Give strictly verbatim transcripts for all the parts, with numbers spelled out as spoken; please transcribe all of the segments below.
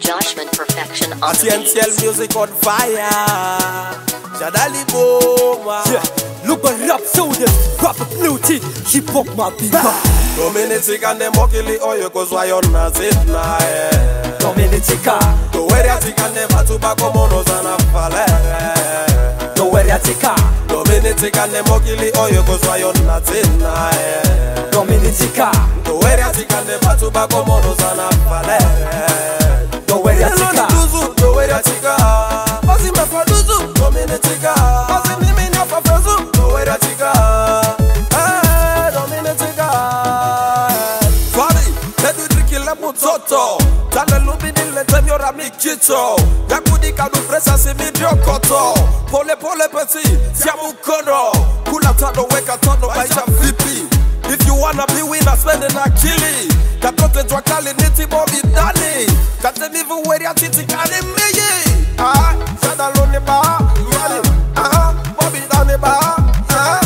Joshman Perfection on A the T N T L beats. music on fire. Jadali Boma. Yeah, look at rap soldiers, rap beauty, hip hop my people. Dominica ne mokili oyo kozwa yona zitna eh. Dominica, Doweria tika ne matuba komono zana fale. Doweria tika, Dominica ne mokili oyo kozwa yona zitna eh. Dominica, Doweria tika ne matuba komono zana fale. Doweria tika, Duzu, Doweria tika. Basi mefaduzu, Dominica. Basi mimi nafafezu, Doweria tika. Eh, Dominica. Fari, ledu drikile mutoto. Tale lubi nile temyora mikito. Yakudi kadu presa si midiokoto. Pole pole peti, siamu kono. Kula tano weka tono maisha vipi. If you wanna be winner, spend an akili. Katote jwa kali niti bobi dani. Kate mivu weri atiti kani miyi. Ah, sada loni ba. Ah, bobi dani ba. Ah,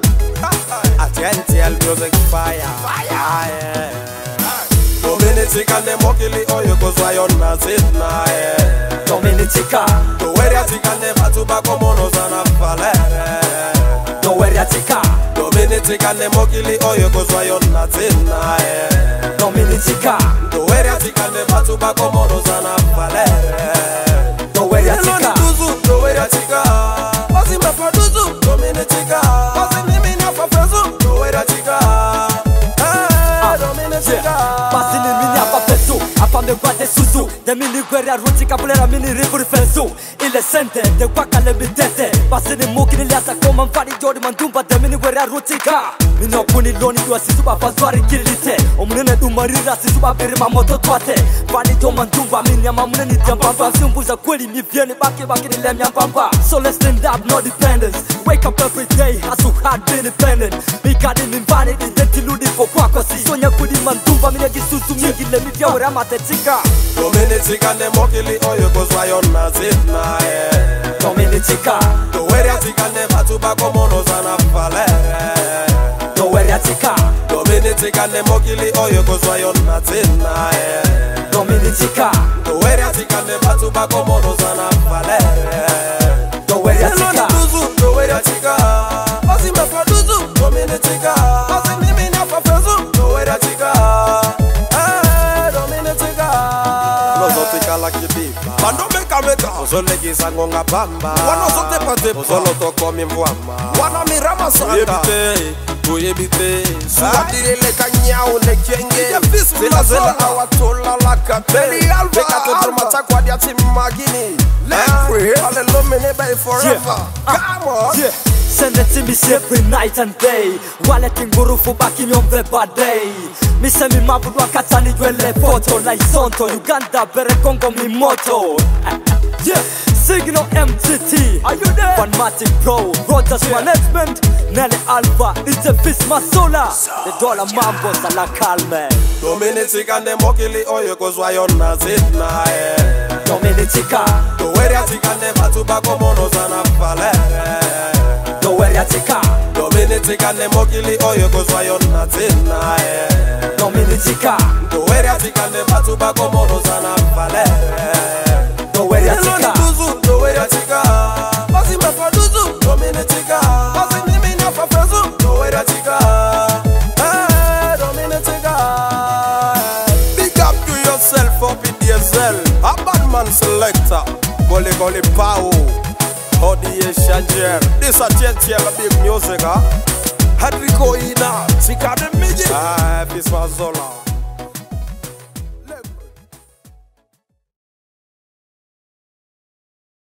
A T N T L music fire. Fire. Dominica ne mokili oyo kozwa yona zitna eh. Dominica, Doweria tika ne matuba komono zana fale. Doweria tika, Dominica ne mokili oyo kozwa yona zitna eh. Dominica, Doweria tika ne matuba komono zana fale. Doweria tika, Duzu, Doweria tika. Basi mefaduzu, Dominica. Basi mimi nafafezu, Doweria tika. Eh, Dominica. Basi ni mini hapa peso, hapa megwade suzu. De mini guerra rutika pulera mini rivuri fensu. Ile sente, de waka le mitete. Basi ni muki niliasa koma mfani jodi mandumba. De mini guerra rutika. Mini opuni loni dua sisuba fazwari kilite. Omunene dumarira sisuba birima moto twate. Fani jo mandumba mini ama muneni diambamba. Simbuza kweli mi vieni baki baki nile miambamba. So let's stand up, no dependence. Wake up every day, hustle hard, be independent. Mikadi mimbani, identi ludi kwa kwako. Sisonya kudi mandumba, mine gisusu mingi le mi vya wera matetika. Dominica ne mokili oyo kozwa yona zitna eh. Dominica, Doweria tika ne matuba komono zana fale. Doweria tika, Dominica ne mokili oyo kozwa yona zitna eh. Dominica, Doweria tika ne matuba komono zana fale. Doweria tika, Duzu, Doweria tika. Basi mefaduzu, Dominica. Basi mimi nafafezu, Doweria tika. Eh, Dominica. Unozotika la kibiba Bando meka meka Uzolegisa ngonga bamba Wanozote pate Uzolo toko mimwama Wana mirama sanda Uyebite Uyebite Suwadirele kanyao ne kenge Zela zela awatola laka Beli alva Beka to drumata kwa diati magini Let's Hallelujah bay forever Come on yeah. Send it to me every night and day. Wale kinguru fubaki nyombe badei. Mise mi mabudu wakatani jwele photo. Like Sonto, Uganda, bere Congo mi moto. Yeah, Signal M T T. Are you there? Fanmatic Pro, Rogers yeah. Management. Nelly Alpha, it's a fist masola. The dollar mambo sala calme. Dominica ne mokili oyo kozwa yona zitna eh. Dominica, Doweria tika ne matuba komono zana fale. Doweria tika, Dominica ne mokili oyo kozwa yona zitna eh. Dominica, Doweria tika ne matuba komono zana fale. Doweria tika, Duzu, Doweria tika. Basi mefaduzu, Dominica. Basi mimi nafafezu, Doweria tika. Eh, Dominica. Big up to yourself up in D S L. A bad man selector. Goli goli pow. Hodi Shanger. This a T N T L big music, huh? Hadriko ina. Sikade miji. Ah, Fisma Zola.